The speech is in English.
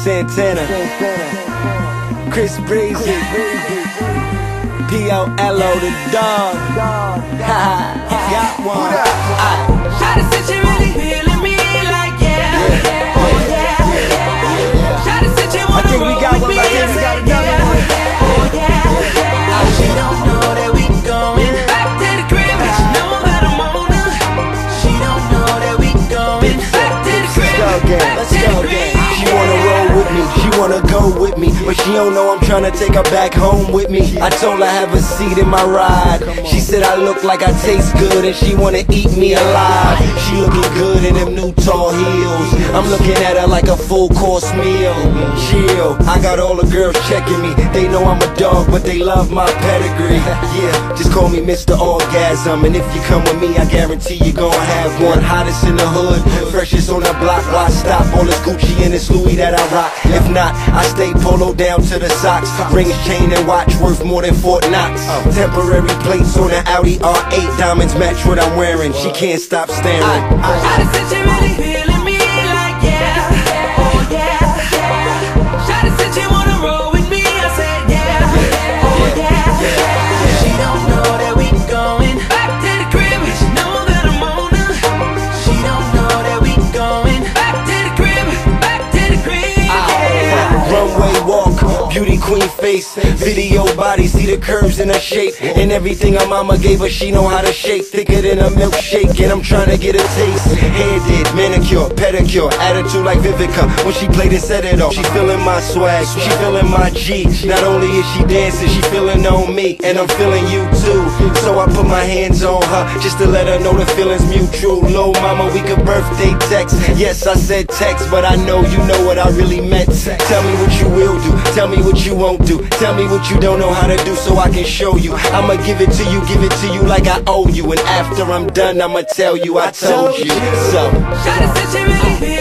Santana, Chris Breezy, P.O.L.O. the dog. Got one. Shawty said she really feeling me like yeah, oh yeah. Shawty said she wanna roll with me, I said yeah, oh yeah. She don't know that we going back to the crib. She know that I'm on her. She don't know that we going back to the crib. Let's go, gang. She wanna roll with me, she wanna go with me, but she don't know I'm tryna take her back home with me. I told her have a seat in my ride. She said I look like I taste good and she wanna eat me alive. She looking good in them new tall heels. I'm looking at her like a full course meal. Chill, I got all the girls checking me. They know I'm a dog, but they love my pedigree. Yeah, just call me Mr. Orgasm, and if you come with me, I guarantee you gon' have one. Hottest in the hood, freshest on the block. Why stop? All this Gucci and this Louis that I rock. If not, I stay polo down to the socks. Rings, chain, and watch worth more than Fort Knox. Temporary plates on the Audi R8. Diamonds match what I'm wearing. She can't stop staring. Shawty said she really feeling me like yeah, oh yeah. Shawty said she wanna roll with me, I said yeah, oh yeah. She don't know that we going back to the crib. She know that I'm on her. She don't know that we going back to the crib, back to the crib. Runway walk, beauty queen face, video body, see the curves in her shape, and everything her mama gave her, she know how to shake. Thicker than a milkshake, and I'm trying to get a taste. Hair did, manicure, pedicure, attitude like Vivica. When she played and set it off, she feeling my swag, she feeling my G. Not only is she dancing, she feeling on me, and I'm feeling you too. So I put my hands on her, just to let her know the feeling's mutual. Lil' mama, we could birthday text. Yes, I said text, but I know you know what I really meant. Tell me what you will do, tell me what you won't do, tell me what you don't know how to do so I can show you. I'ma give it to you like I owe you, and after I'm done I'ma tell you I told you so. Shawty said she really